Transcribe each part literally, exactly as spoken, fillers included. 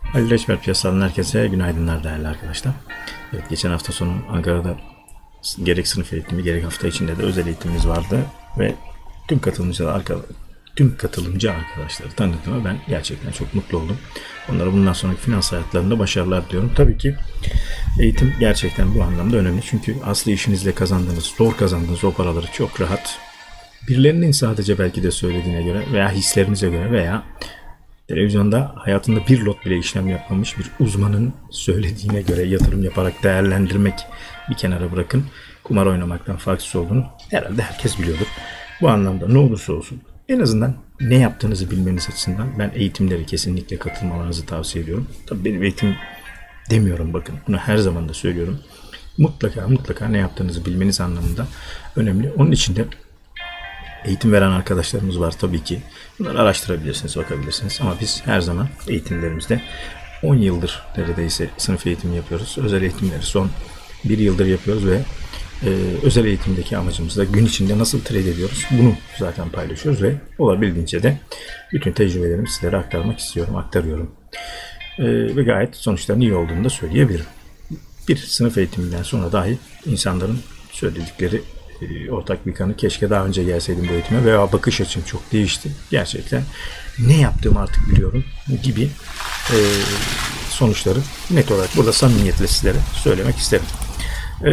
Ali Reçber piyasadan herkese günaydınlar değerli arkadaşlar. Evet, geçen hafta sonu Ankara'da gerek sınıf eğitimi gerek hafta içinde de özel eğitimimiz vardı ve tüm katılımcılar tüm katılımcı arkadaşları tanıdığıma ben gerçekten çok mutlu oldum. Onlara bundan sonraki finans hayatlarında başarılar diliyorum. Tabii ki eğitim gerçekten bu anlamda önemli. Çünkü aslı işinizle kazandığınız, zor kazandığınız o paraları çok rahat birilerinin sadece belki de söylediğine göre veya hislerinize göre veya televizyonda hayatında bir lot bile işlem yapmamış bir uzmanın söylediğine göre yatırım yaparak değerlendirmek bir kenara bırakın. Kumar oynamaktan farksız olduğunu herhalde herkes biliyordur. Bu anlamda ne olursa olsun en azından ne yaptığınızı bilmeniz açısından ben eğitimlere kesinlikle katılmalarınızı tavsiye ediyorum. Tabii benim eğitim demiyorum, bakın bunu her zaman da söylüyorum. Mutlaka mutlaka ne yaptığınızı bilmeniz anlamında önemli. Onun için de eğitim veren arkadaşlarımız var tabii ki. Bunları araştırabilirsiniz, bakabilirsiniz. Ama biz her zaman eğitimlerimizde on yıldır neredeyse sınıf eğitimi yapıyoruz. Özel eğitimleri son bir yıldır yapıyoruz ve e, özel eğitimdeki amacımız da gün içinde nasıl trade ediyoruz bunu zaten paylaşıyoruz ve olabildiğince de bütün tecrübelerimi sizlere aktarmak istiyorum, aktarıyorum. E, ve gayet sonuçların iyi olduğunu da söyleyebilirim. Bir sınıf eğitiminden sonra dahi insanların söyledikleri ortak bir kanı, keşke daha önce gelseydim bu eğitime veya bakış açım çok değişti. Gerçekten ne yaptığımı artık biliyorum gibi e, sonuçları net olarak burada samimiyetle sizlere söylemek isterim. E,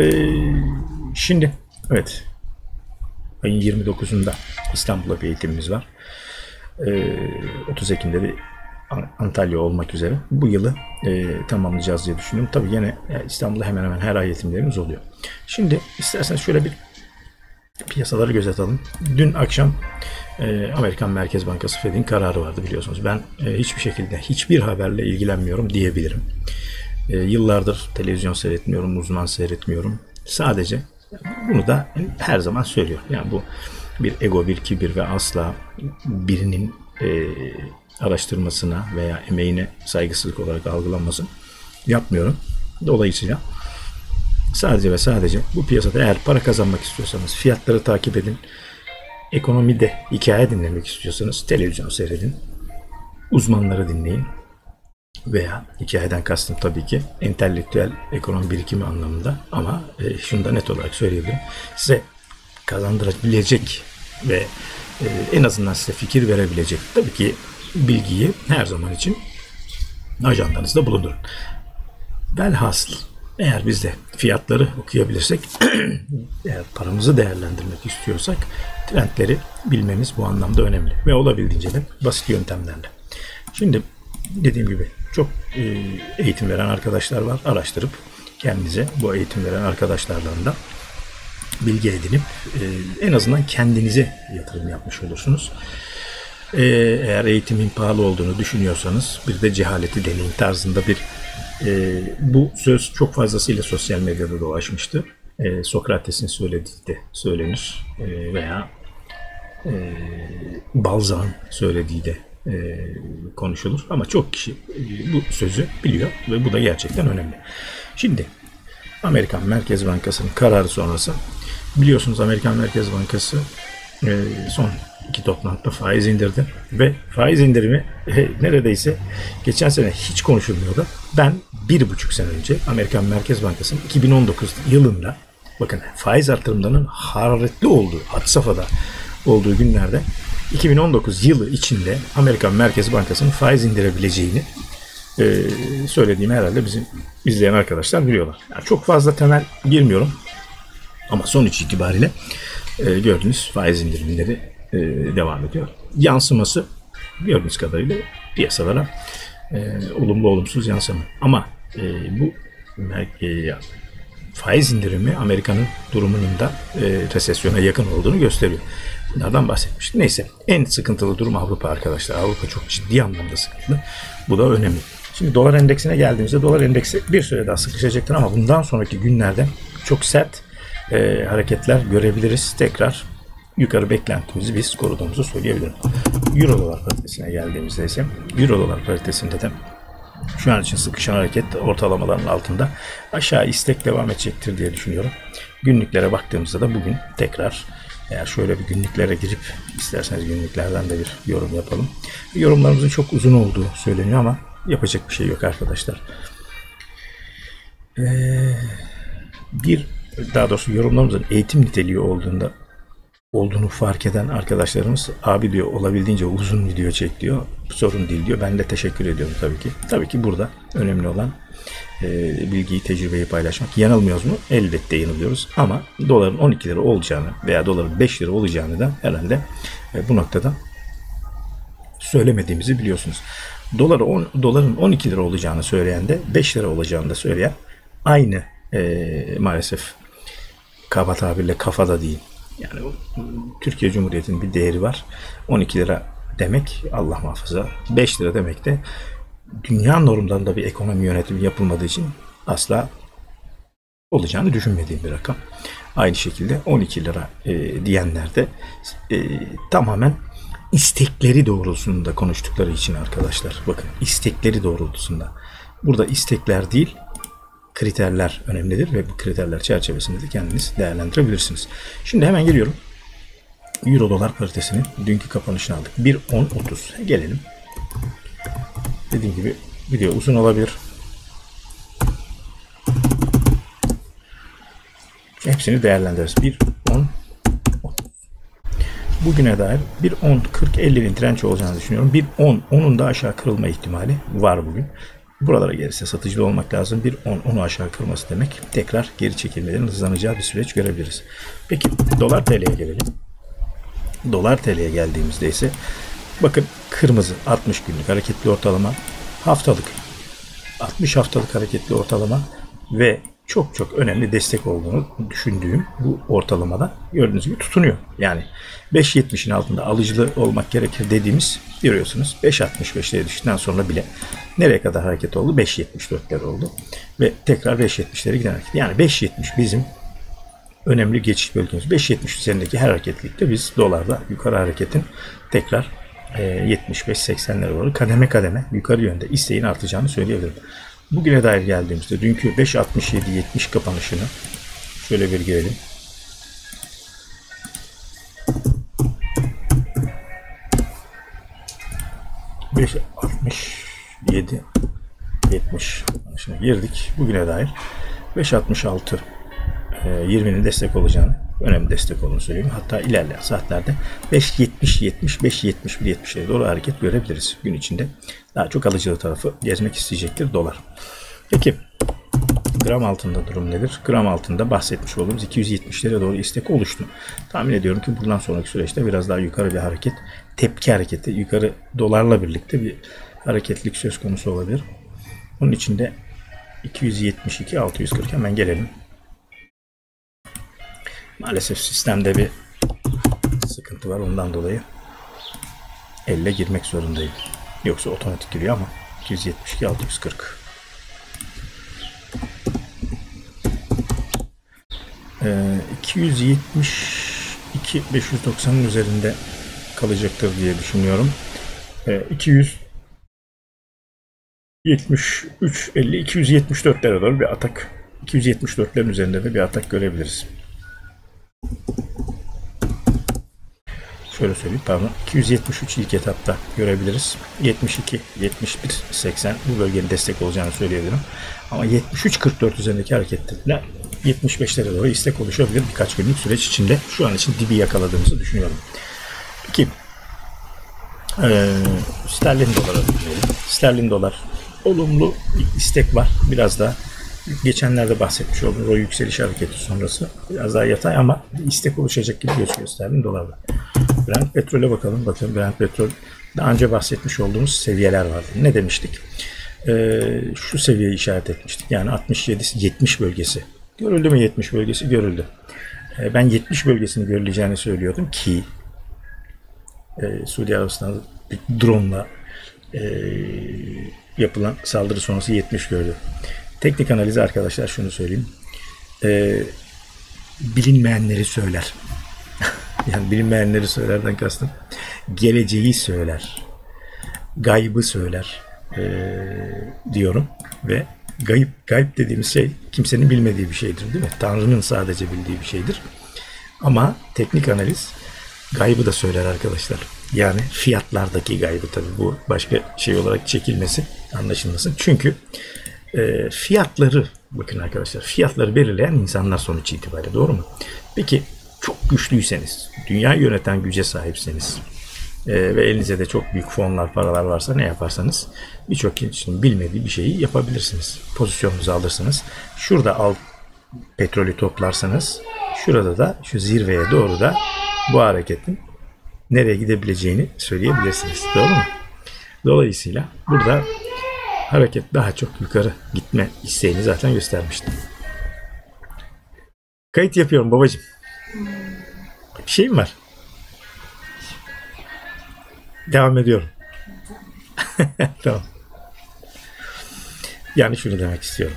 şimdi evet, ayın yirmi dokuzunda İstanbul'da bir eğitimimiz var. E, otuz Ekim'de bir Antalya olmak üzere bu yılı e, tamamlayacağız diye düşünüyorum. Tabii yine İstanbul'da hemen hemen her ay eğitimlerimiz oluyor. Şimdi isterseniz şöyle bir piyasaları göz atalım. Dün akşam e, Amerikan Merkez Bankası Fed'in kararı vardı, biliyorsunuz. Ben e, hiçbir şekilde hiçbir haberle ilgilenmiyorum diyebilirim. E, yıllardır televizyon seyretmiyorum, uzman seyretmiyorum. Sadece bunu da her zaman söylüyorum. Yani bu bir ego, bir kibir ve asla birinin e, araştırmasına veya emeğine saygısızlık olarak algılanmasın yapmıyorum. Dolayısıyla sadece ve sadece bu piyasada eğer para kazanmak istiyorsanız fiyatları takip edin. Ekonomide hikaye dinlemek istiyorsanız televizyon seyredin. Uzmanları dinleyin. Veya hikayeden kastım tabii ki entelektüel ekonomi birikimi anlamında, ama e, şunu da net olarak söyleyebilirim. Size kazandırabilecek ve e, en azından size fikir verebilecek tabii ki bilgiyi her zaman için ajandanızda bulundurun. Velhasıl eğer biz de fiyatları okuyabilirsek, eğer paramızı değerlendirmek istiyorsak trendleri bilmemiz bu anlamda önemli ve olabildiğince de basit yöntemlerle. Şimdi dediğim gibi çok eğitim veren arkadaşlar var. Araştırıp kendinize bu eğitim veren arkadaşlardan da bilgi edinip en azından kendinize yatırım yapmış olursunuz. Eğer eğitimin pahalı olduğunu düşünüyorsanız bir de cehaleti deneyin tarzında bir E, bu söz çok fazlasıyla sosyal medyada dolaşmıştı. E, Sokrates'in söylediği de söylenir e, veya e, Balzac'ın söylediği de e, konuşulur. Ama çok kişi e, bu sözü biliyor ve bu da gerçekten önemli. Şimdi Amerikan Merkez Bankası'nın kararı sonrası, biliyorsunuz Amerikan Merkez Bankası e, son iki toplantıda faiz indirdi ve faiz indirimi e, neredeyse geçen sene hiç konuşulmuyordu. Ben bir buçuk sene önce Amerikan Merkez Bankası'nın iki bin on dokuz yılında, bakın faiz artırımlarının hararetli olduğu, had safhada olduğu günlerde iki bin on dokuz yılı içinde Amerikan Merkez Bankası'nın faiz indirebileceğini e, söylediğimi herhalde bizim izleyen arkadaşlar biliyorlar. Yani çok fazla temel girmiyorum ama sonuç itibariyle e, gördüğünüz faiz indirimleri e, devam ediyor. Yansıması gördüğünüz kadarıyla piyasalara e, olumlu olumsuz yansıma. Ama e, bu e, faiz indirimi Amerika'nın durumunun da e, resesyona yakın olduğunu gösteriyor. Bunlardan bahsetmiştik. Neyse, en sıkıntılı durum Avrupa arkadaşlar. Avrupa çok ciddi anlamda sıkıntılı. Bu da önemli. Şimdi dolar endeksine geldiğimizde dolar endeksi bir süre daha sıkışacaktır ama bundan sonraki günlerde çok sert e, hareketler görebiliriz. Tekrar yukarı beklentimizi biz koruduğumuzu söyleyebilirim. Euro dolar paritesine geldiğimizde ise Euro dolar paritesinde de şu an için sıkışan hareket ortalamaların altında, aşağı istek devam edecektir diye düşünüyorum. Günlüklere baktığımızda da bugün tekrar, eğer şöyle bir günlüklere girip isterseniz günlüklerden de bir yorum yapalım. Yorumlarımızın çok uzun olduğu söyleniyor ama yapacak bir şey yok arkadaşlar. Ee, bir daha doğrusu yorumlarımızın eğitim niteliği olduğunda olduğunu fark eden arkadaşlarımız abi diyor olabildiğince uzun video çek diyor. Sorun değil diyor. Ben de teşekkür ediyorum tabii ki. Tabii ki burada önemli olan e, bilgiyi, tecrübeyi paylaşmak. Yanılmıyoruz mu? Elbette yanılıyoruz. Ama doların on iki lira olacağını veya doların beş lira olacağını da herhalde e, bu noktada söylemediğimizi biliyorsunuz. Doları on, doların on iki lira olacağını söyleyen de beş lira olacağını da söyleyen aynı e, maalesef kaba tabirle kafada değil. Yani Türkiye Cumhuriyeti'nin bir değeri var. on iki lira demek Allah muhafaza. beş lira demek de dünya normlarında bir ekonomi yönetimi yapılmadığı için asla olacağını düşünmediğim bir rakam. Aynı şekilde on iki lira e, diyenler de e, tamamen istekleri doğrultusunda konuştukları için arkadaşlar. Bakın istekleri doğrultusunda. Burada istekler değil, kriterler önemlidir ve bu kriterler çerçevesinde de kendiniz değerlendirebilirsiniz. Şimdi hemen geliyorum. Euro dolar paritesinin dünkü kapanışını aldık. bir on otuz. Gelelim. Dediğim gibi video uzun olabilir. Hepsini değerlendiririz. bir on otuz. Bugüne dair bir on kırk ellinin direnç olacağını düşünüyorum. bir on onun da aşağı kırılma ihtimali var bugün. Buralara gelirse satıcıda olmak lazım. bir on onu aşağı kırması demek. Tekrar geri çekilmelerin hızlanacağı bir süreç görebiliriz. Peki dolar T L'ye gelelim. Dolar T L'ye geldiğimizde ise bakın kırmızı altmış günlük hareketli ortalama, haftalık altmış haftalık hareketli ortalama ve çok çok önemli destek olduğunu düşündüğüm bu ortalamada gördüğünüz gibi tutunuyor. Yani beş yetmişin altında alıcılı olmak gerekir dediğimiz görüyorsunuz. beş altmış beşlere düştükten sonra bile nereye kadar hareket oldu? beş yetmiş dörtler oldu. Ve tekrar beş yetmişlere giden hareket. Yani beş yetmiş bizim önemli geçiş bölgemiz. beş yetmiş üzerindeki her hareketlikte biz dolarda yukarı hareketin tekrar yetmiş beş seksenlere doğru kademe kademe yukarı yönde isteğin artacağını söyleyebilirim. Bugüne dair geldiğimizde dünkü beş altmış yedi yetmiş kapanışını şöyle bir görelim. beş altmış yedi yetmiş kapanışına girdik. Bugüne dair beş altmış altı yirminin destek olacağını, önemli destek olduğunu söyleyeyim. Hatta ilerleyen saatlerde beş yetmiş yetmiş, beş yetmiş bir yetmişlere doğru hareket görebiliriz. Gün içinde daha çok alıcılı tarafı gezmek isteyecektir dolar. Peki gram altında durum nedir? Gram altında bahsetmiş olduğumuz iki yüz yetmişlere doğru istek oluştu. Tahmin ediyorum ki bundan sonraki süreçte biraz daha yukarı bir hareket, tepki hareketi, yukarı dolarla birlikte bir hareketlilik söz konusu olabilir. Onun için de iki yüz yetmiş iki altı yüz kırk hemen gelelim. Maalesef sistemde bir sıkıntı var, ondan dolayı elle girmek zorundayım. Yoksa otomatik giriyor ama iki yüz yetmiş iki altı yüz kırk. Ee, iki yüz yetmiş iki beş yüz doksanın üzerinde kalacaktır diye düşünüyorum. Ee, iki yüz yetmiş üç elli iki yüz yetmiş dörtlere doğru bir atak, iki yüz yetmiş dörtlerin üzerinde de bir atak görebiliriz. Şöyle söyleyeyim, pardon, iki yüz yetmiş üç ilk etapta görebiliriz. yetmiş iki yetmiş bir seksen bu bölgenin destek olacağını söyleyebilirim. Ama yetmiş üç kırk dört üzerindeki hareketlerle yetmiş beşlere doğru istek oluşabilir birkaç günlük süreç içinde. Şu an için dibi yakaladığımızı düşünüyorum. İki, ee, sterlin dolara düşünelim. Sterlin dolar olumlu bir istek var. Biraz da geçenlerde bahsetmiş olduğum o yükseliş hareketi sonrası biraz daha yatay ama istek oluşacak gibi gözüküyor sterlin dolarda. Brent petrole bakalım. Bakın Brent petrol daha önce bahsetmiş olduğumuz seviyeler vardı. Ne demiştik? Ee, şu seviyeyi işaret etmiştik. Yani altmış yedi yetmiş bölgesi. Görüldü mü yetmiş bölgesi? Görüldü. Ee, ben yetmiş bölgesini görüleceğini söylüyordum ki e, Suudi Arabistan bir drone'la e, yapılan saldırı sonrası yetmiş gördü. Teknik analizi arkadaşlar şunu söyleyeyim. Ee, bilinmeyenleri söyler. Yani bilinmeyenleri söylerden kastım geleceği söyler. Gaybı söyler ee, diyorum. Ve gayb, gayb dediğimiz şey kimsenin bilmediği bir şeydir değil mi? Tanrı'nın sadece bildiği bir şeydir. Ama teknik analiz gaybı da söyler arkadaşlar. Yani fiyatlardaki gaybı, tabii bu başka şey olarak çekilmesi, anlaşılmasın. Çünkü e, fiyatları, bakın arkadaşlar, fiyatları belirleyen insanlar sonuç itibariyle, doğru mu? Peki çok güçlüyseniz, dünyayı yöneten güce sahipseniz e, ve elinizde de çok büyük fonlar, paralar varsa ne yaparsanız birçok kişinin bilmediği bir şeyi yapabilirsiniz. Pozisyonunuzu alırsınız. Şurada al petrolü toplarsanız, şurada da şu zirveye doğru da bu hareketin nereye gidebileceğini söyleyebilirsiniz. Doğru mu? Dolayısıyla burada hareket daha çok yukarı gitme isteğini zaten göstermiştim. Kayıt yapıyorum babacığım. Bir şey mi var? Devam ediyorum. Tamam. Yani şunu demek istiyorum.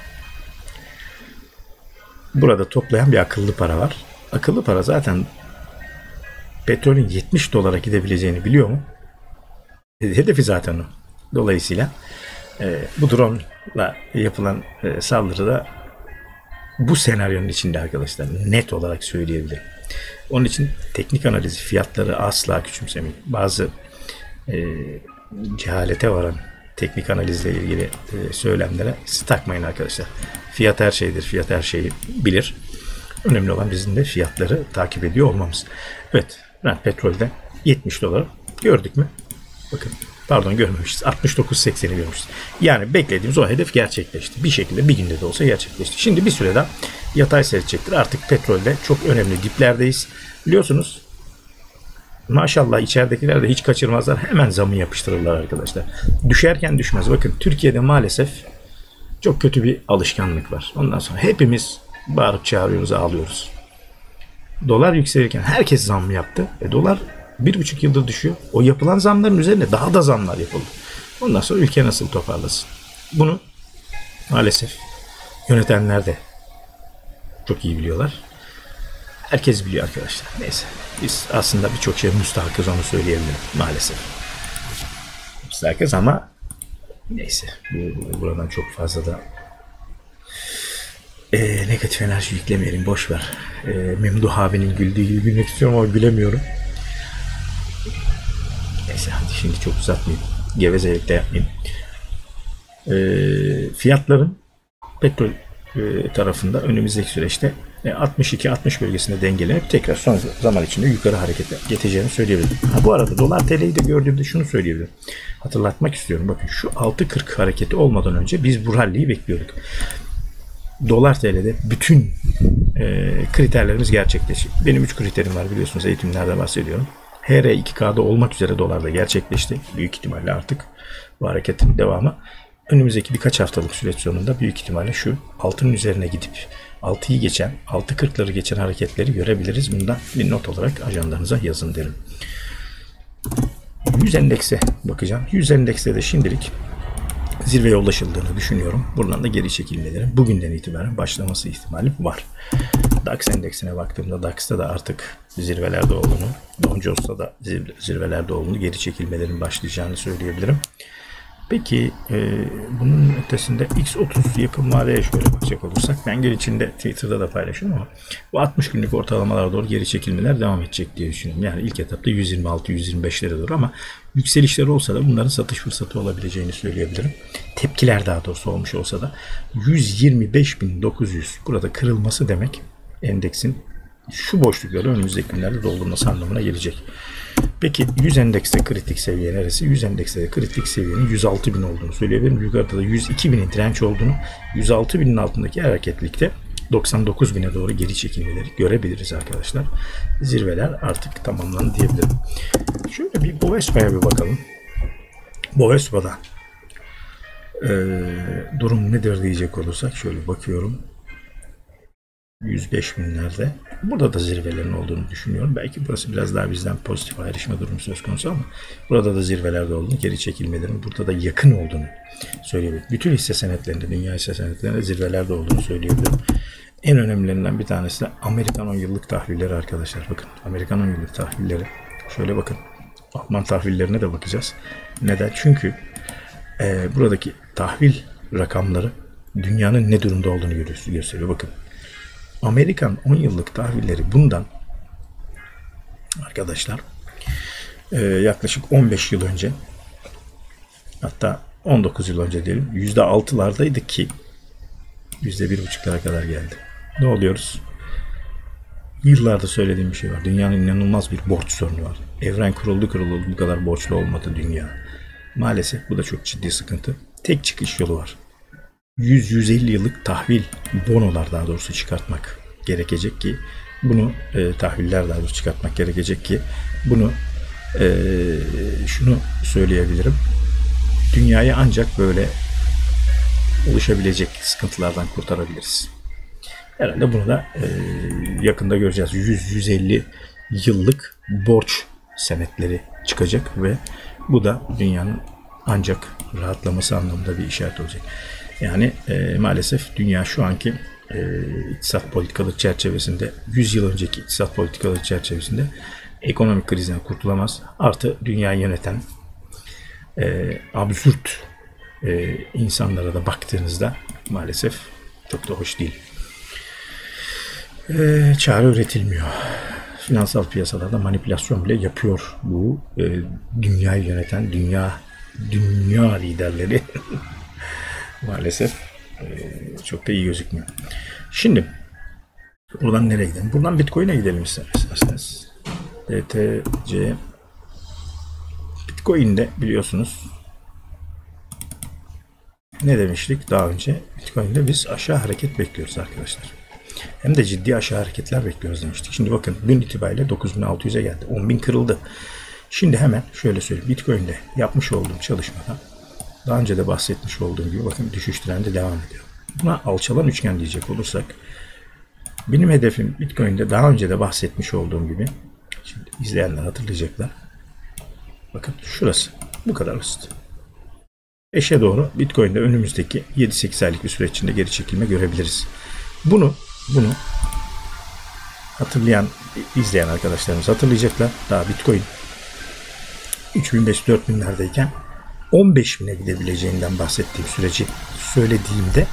Burada toplayan bir akıllı para var. Akıllı para zaten petrolün yetmiş dolara gidebileceğini biliyor mu? Hedefi zaten o. Dolayısıyla e, bu drone'la yapılan e, saldırıda bu senaryonun içinde arkadaşlar, net olarak söyleyebilirim. Onun için teknik analizi, fiyatları asla küçümsemeyin. Bazı e, cehalete varan teknik analizle ilgili e, söylemlere siz takmayın arkadaşlar. Fiyat her şeydir, fiyat her şeyi bilir. Önemli olan bizim de fiyatları takip ediyor olmamız. Evet, Brent petrolde yetmiş dolar gördük mü? Bakın, pardon görmemişiz. altmış dokuz sekseni görmüşüz. Yani beklediğimiz o hedef gerçekleşti. Bir şekilde bir günde de olsa gerçekleşti. Şimdi bir süre daha yatay seyredecektir. Artık petrolde çok önemli diplerdeyiz. Biliyorsunuz, maşallah içeridekiler de hiç kaçırmazlar. Hemen zamı yapıştırırlar arkadaşlar. Düşerken düşmez. Bakın Türkiye'de maalesef çok kötü bir alışkanlık var. Ondan sonra hepimiz bağırıp çağırıyoruz, ağlıyoruz. Dolar yükselirken herkes zam yaptı. E dolar bir buçuk yıldır düşüyor. O yapılan zamların üzerine daha da zamlar yapıldı. Ondan sonra ülke nasıl toparlasın? Bunu maalesef yönetenler de çok iyi biliyorlar. Herkes biliyor arkadaşlar. Neyse. Biz aslında birçok şey müstahakız, onu söyleyebilirim. Maalesef. Müstahakız ama neyse. Bu, buradan çok fazla da e, negatif enerji yüklemeyelim. Boş ver. E, Memduh abinin güldüğü gibi gülmek istiyorum ama gülemiyorum. Neyse hadi şimdi çok uzatmayayım. Gevezelik de yapmayayım. E, fiyatların petrol e, tarafında önümüzdeki süreçte altmış iki altmış bölgesinde dengelenip tekrar son zaman içinde yukarı hareketle geçeceğini söyleyebilirim. Ha, bu arada dolar T L'yi de gördüğümde şunu söyleyebilirim. Hatırlatmak istiyorum. Bakın şu altı kırk hareketi olmadan önce biz bu rally'yi bekliyorduk. Dolar T L'de bütün e, kriterlerimiz gerçekleşti. Benim üç kriterim var, biliyorsunuz, eğitimlerde bahsediyorum. H R iki K'da olmak üzere dolarda gerçekleşti. Büyük ihtimalle artık bu hareketin devamı önümüzdeki birkaç haftalık süreç sonunda büyük ihtimalle şu altının üzerine gidip altıyı geçen, altı kırkları geçen hareketleri görebiliriz. Bundan bir not olarak ajandanıza yazın derim. yüz endekse bakacağım. yüz endekste de şimdilik zirveye ulaşıldığını düşünüyorum. Buradan da geri çekilmelerin bugünden itibaren başlaması ihtimali var. DAX endeksine baktığımda DAX'ta da artık zirvelerde olduğunu, Dow Jones'ta da zirvelerde olduğunu, geri çekilmelerin başlayacağını söyleyebilirim. Peki e, bunun ötesinde X otuz yakın vadeye şöyle bakacak olursak, ben gün içinde Twitter'da da paylaşıyorum ama bu altmış günlük ortalamalara doğru geri çekilmeler devam edecek diye düşünüyorum. Yani ilk etapta yüz yirmi altı yüz yirmi beşlere doğru, ama yükselişler olsa da bunların satış fırsatı olabileceğini söyleyebilirim. Tepkiler daha doğrusu olmuş olsa da yüz yirmi beş bin dokuz yüz burada kırılması demek endeksin şu boşlukları önümüzdeki günlerde doldurması anlamına gelecek. Peki yüz endekste kritik seviye neresi? yüz endekste de kritik seviyenin yüz altı bin olduğunu söyleyebilirim. Yukarıda da yüz iki binin direnç olduğunu, yüz altı binin altındaki hareketlilikte doksan dokuz bine doğru geri çekilmeleri görebiliriz arkadaşlar. Zirveler artık tamamlandı diyebilirim. Şöyle bir Bovespa'ya bir bakalım. Bovespa'da ee, durum nedir diyecek olursak şöyle bakıyorum. yüz beş binlerde. Burada da zirvelerin olduğunu düşünüyorum. Belki burası biraz daha bizden pozitif ayrışma durumu söz konusu ama burada da zirvelerde olduğunu, geri çekilmelerin burada da yakın olduğunu söyleyebilirim. Bütün hisse senetlerinde, dünya hisse senetlerinde zirvelerde olduğunu söyleyebilirim. En önemlilerinden bir tanesi de Amerikan on yıllık tahvilleri arkadaşlar. Bakın Amerikan on yıllık tahvilleri. Şöyle bakın. Alman tahvillerine de bakacağız. Neden? Çünkü e, buradaki tahvil rakamları dünyanın ne durumda olduğunu gösteriyor. Bakın. Amerikan on yıllık tahvilleri bundan arkadaşlar Ee, yaklaşık on beş yıl önce, hatta on dokuz yıl önce diyelim, yüzde altılardaydık ki yüzde bir buçuklara kadar geldi. Ne oluyoruz? Yıllarda söylediğim bir şey var. Dünyanın inanılmaz bir borç sorunu var. Evren kuruldu kuruldu bu kadar borçlu olmadı dünya. Maalesef bu da çok ciddi sıkıntı. Tek çıkış yolu var. yüz yüz elli yıllık tahvil, bonolar daha doğrusu çıkartmak gerekecek ki bunu e, tahviller daha doğrusu çıkartmak gerekecek ki bunu e, şunu söyleyebilirim. Dünyayı ancak böyle oluşabilecek sıkıntılardan kurtarabiliriz. Herhalde bunu da e, yakında göreceğiz. yüz yüz elli yıllık borç senetleri çıkacak ve bu da dünyanın ancak rahatlaması anlamında bir işaret olacak. Yani e, maalesef dünya şu anki e, iktisat politikaları çerçevesinde, yüz yıl önceki iktisat politikaları çerçevesinde ekonomik krizden kurtulamaz. Artı dünyayı yöneten e, absürt e, insanlara da baktığınızda maalesef çok da hoş değil. E, çare üretilmiyor. Finansal piyasalarda manipülasyon bile yapıyor bu e, dünyayı yöneten dünya dünya liderleri. Maalesef e, çok da iyi gözükmüyor. Şimdi buradan nereye gidelim? Buradan Bitcoin'e gidelim isterseniz. B T C Bitcoin'de biliyorsunuz ne demiştik daha önce? Bitcoin'de biz aşağı hareket bekliyoruz arkadaşlar. Hem de ciddi aşağı hareketler bekliyoruz demiştik. Şimdi bakın dün itibariyle dokuz bin altı yüze geldi. on bin kırıldı. Şimdi hemen şöyle söyleyeyim. Bitcoin'de yapmış olduğum çalışmada daha önce de bahsetmiş olduğum gibi bakın düşüş trendi devam ediyor. Buna alçalan üçgen diyecek olursak benim hedefim Bitcoin'de daha önce de bahsetmiş olduğum gibi, şimdi izleyenler hatırlayacaklar. Bakın şurası. Bu kadar basit. beşe doğru Bitcoin'de önümüzdeki yedi sekiz aylık bir süreç içinde geri çekilme görebiliriz. Bunu bunu hatırlayan, izleyen arkadaşlarımız hatırlayacaklar. Daha Bitcoin üç bin beş yüz dört binlerdeyken on beş bine gidebileceğinden bahsettiğim süreci söylediğimde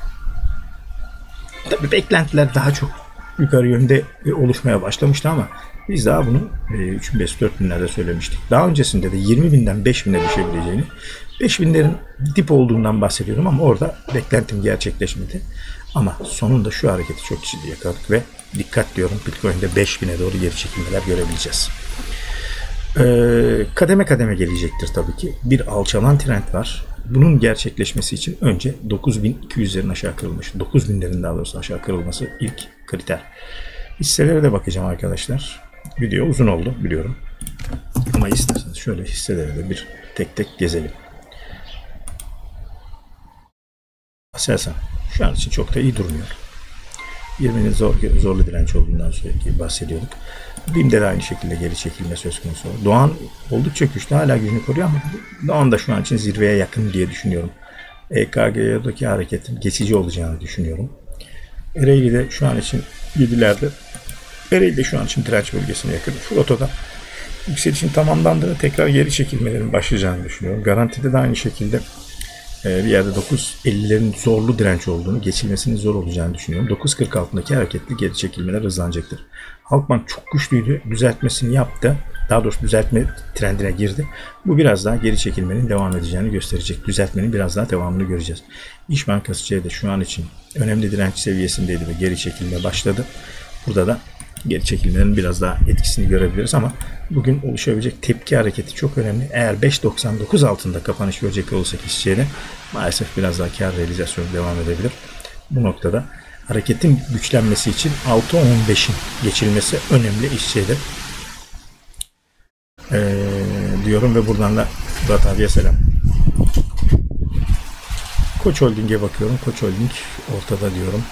tabii beklentiler daha çok yukarı yönde oluşmaya başlamıştı ama biz daha bunu üç bin beş yüz dört binlerde söylemiştik. Daha öncesinde de yirmi binden beş bine düşebileceğini, beş binlerin dip olduğundan bahsediyorum ama orada beklentim gerçekleşmedi. Ama sonunda şu hareketi çok ciddi yakaladık ve dikkat diyorum Bitcoin'de beş bine doğru geri çekilmeler görebileceğiz. Ee, kademe kademe gelecektir tabii ki. Bir alçalan trend var. Bunun gerçekleşmesi için önce dokuz bin iki yüzlerin aşağı kırılması, dokuz binlerin daha doğrusu aşağı kırılması ilk kriter. Hisselere de bakacağım arkadaşlar. Video uzun oldu biliyorum. Ama isterseniz şöyle hisseleri de bir tek tek gezelim. Aselsan şu an için çok da iyi durmuyor. yirminin zor, zorlu direnç olduğundan sürekli bahsediyorduk. BİM'de de aynı şekilde geri çekilme söz konusu. Doğan oldukça güçlü, hala gücünü koruyor ama Doğan da şu an için zirveye yakın diye düşünüyorum. E K G'deki hareketin geçici olacağını düşünüyorum. Ereğli de şu an için yedilerde. Ereğli de şu an için direnç bölgesine yakın. Floto'da yükselişin tamamlandığını, tekrar geri çekilmelerin başlayacağını düşünüyorum. Garantide de aynı şekilde bir yerde dokuz ellilerin zorlu direnç olduğunu, geçilmesinin zor olacağını düşünüyorum. dokuz kırk altındaki hareketli geri çekilmeler hızlanacaktır. Halkbank çok güçlüydü. Düzeltmesini yaptı. Daha doğrusu düzeltme trendine girdi. Bu biraz daha geri çekilmenin devam edeceğini gösterecek. Düzeltmenin biraz daha devamını göreceğiz. İş Bankası C de şu an için önemli direnç seviyesindeydi ve geri çekilme başladı. Burada da geri çekilmenin biraz daha etkisini görebiliriz ama bugün oluşabilecek tepki hareketi çok önemli. Eğer beş doksan dokuz altında kapanış görecek olursak hisseye maalesef biraz daha kar realizasyonu devam edebilir. Bu noktada hareketin güçlenmesi için altı on beşin geçilmesi önemli hisseye ee, diyorum ve buradan da Murat abiye selam. Koç Holding'e bakıyorum. Koç Holding ortada diyorum.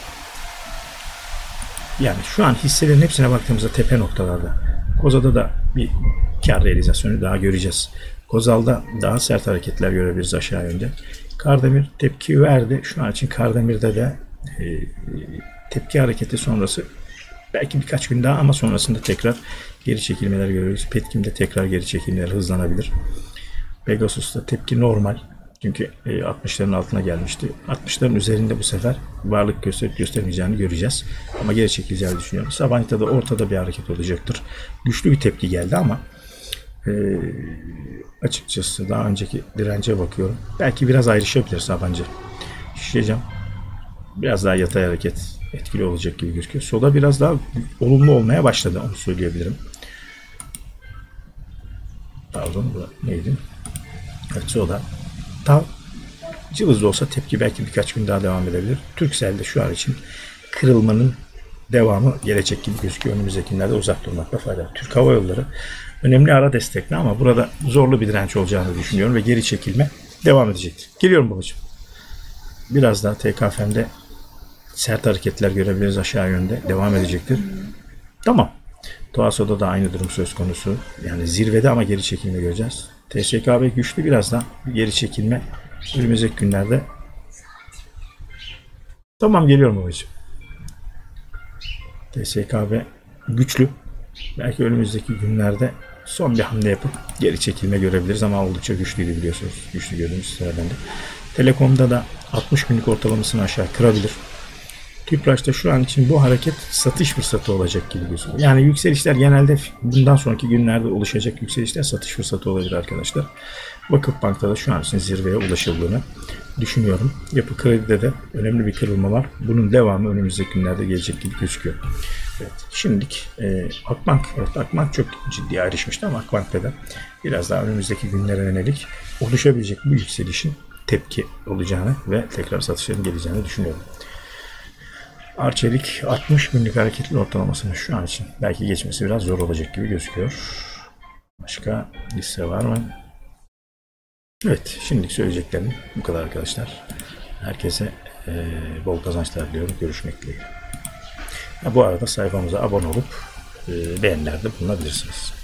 Yani şu an hisselerin hepsine baktığımızda tepe noktalarda. Kozal'da da bir kar realizasyonu daha göreceğiz. Kozal'da daha sert hareketler görebiliriz aşağı yönde. Kardemir tepki verdi. Şu an için Kardemir'de de e, tepki hareketi sonrası belki birkaç gün daha ama sonrasında tekrar geri çekilmeler görüyoruz. Petkim'de tekrar geri çekilmeler hızlanabilir. Pegasus'ta tepki normal. Çünkü altmışların altına gelmişti. altmışların üzerinde bu sefer varlık gösterip göstermeyeceğini göreceğiz. Ama geri çekileceğini düşünüyorum. Sabancı'da da ortada bir hareket olacaktır. Güçlü bir tepki geldi ama Ee, açıkçası daha önceki dirence bakıyorum. Belki biraz ayrışabilir Sabancı. Şişeceğim. Biraz daha yatay hareket etkili olacak gibi gözüküyor. Soda biraz daha olumlu olmaya başladı. Onu söyleyebilirim. Pardon, bu neydi? Evet, soda. Tam cılız da olsa tepki belki birkaç gün daha devam edebilir. Turkcell'de şu an için kırılmanın devamı gelecek gibi gözüküyor. Önümüzdeki günlerde uzak durmakta fayda var. Türk Hava Yolları önemli ara destekli ama burada zorlu bir direnç olacağını düşünüyorum ve geri çekilme devam edecektir. Geliyorum babacığım. Biraz daha T K F M'de sert hareketler görebiliriz aşağı yönde. Devam edecektir. Tamam. Toaso'da da aynı durum söz konusu. Yani zirvede ama geri çekilme göreceğiz. T S K B güçlü, biraz da geri çekilme önümüzdeki günlerde. Tamam, geliyorum babacığım. T S K B güçlü. Belki önümüzdeki günlerde son bir hamle yapıp geri çekilme görebiliriz ama oldukça güçlüydü biliyorsunuz. Güçlü gördüğümüz sıradan da. Telekom'da da altmış günlük ortalamasını aşağı kırabilir. Tüpraş'ta şu an için bu hareket satış fırsatı olacak gibi gözüküyor. Yani yükselişler genelde bundan sonraki günlerde oluşacak yükselişler satış fırsatı olabilir arkadaşlar. Vakıfbank'ta da şu an için zirveye ulaşıldığını düşünüyorum. Yapı Kredi'de de önemli bir kırılma var. Bunun devamı önümüzdeki günlerde gelecek gibi gözüküyor. Evet, şimdilik e, Akbank, evet, Akbank çok ciddi ayrışmıştı ama Akbank'ta da biraz daha önümüzdeki günlere yönelik oluşabilecek bu yükselişin tepki olacağını ve tekrar satışların geleceğini düşünüyorum. Arçelik altmış günlük hareketli ortalamasının şu an için belki geçmesi biraz zor olacak gibi gözüküyor. Başka liste var mı? Evet, şimdilik söyleyeceklerim bu kadar arkadaşlar. Herkese e, bol kazançlar diliyorum. Görüşmek dileğiyle. Bu arada sayfamıza abone olup e, beğenilerde bulunabilirsiniz.